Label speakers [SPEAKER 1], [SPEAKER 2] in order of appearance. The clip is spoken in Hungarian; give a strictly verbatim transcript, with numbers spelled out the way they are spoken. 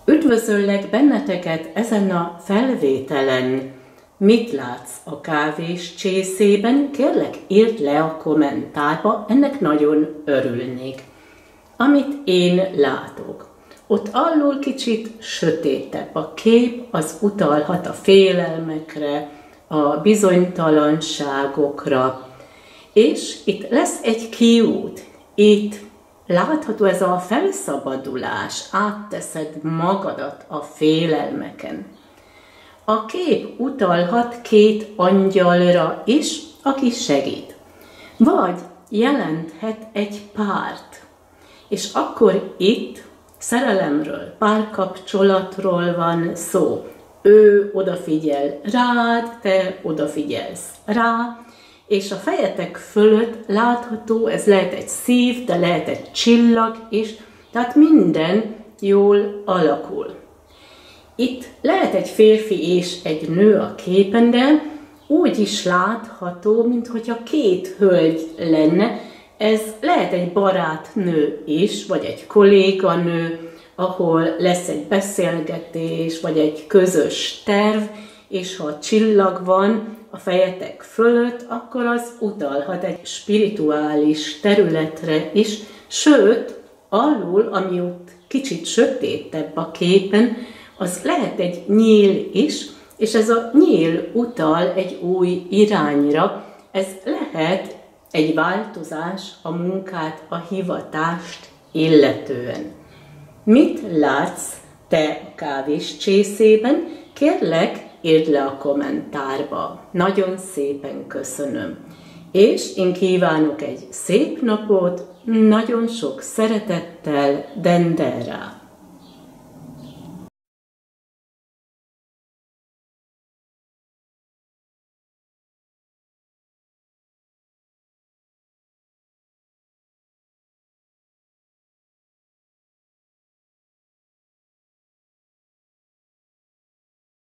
[SPEAKER 1] Üdvözöllek benneteket ezen a felvételen. Mit látsz a kávés csészében? Kérlek, írd le a kommentárba, ennek nagyon örülnék. Amit én látok, ott alul kicsit sötétebb a kép, az utalhat a félelmekre, a bizonytalanságokra, és itt lesz egy kiút. Itt látható ez a felszabadulás, átteszed magadat a félelmeken. A kép utalhat két angyalra is, aki segít. Vagy jelenthet egy párt. És akkor itt szerelemről, párkapcsolatról van szó. Ő odafigyel rád, te odafigyelsz rá, és a fejetek fölött látható, ez lehet egy szív, de lehet egy csillag is, tehát minden jól alakul. Itt lehet egy férfi és egy nő a képen, de úgy is látható, minthogyha két hölgy lenne. Ez lehet egy barátnő is, vagy egy kolléganő, ahol lesz egy beszélgetés, vagy egy közös terv, és ha a csillag van a fejetek fölött, akkor az utalhat egy spirituális területre is, sőt, alul, ami ott kicsit sötétebb a képen, az lehet egy nyíl is, és ez a nyíl utal egy új irányra, ez lehet egy változás a munkát, a hivatást illetően. Mit látsz te a kávés csészében? Kérlek, írd le a kommentárba. Nagyon szépen köszönöm. És én kívánok egy szép napot, nagyon sok szeretettel, Dendera.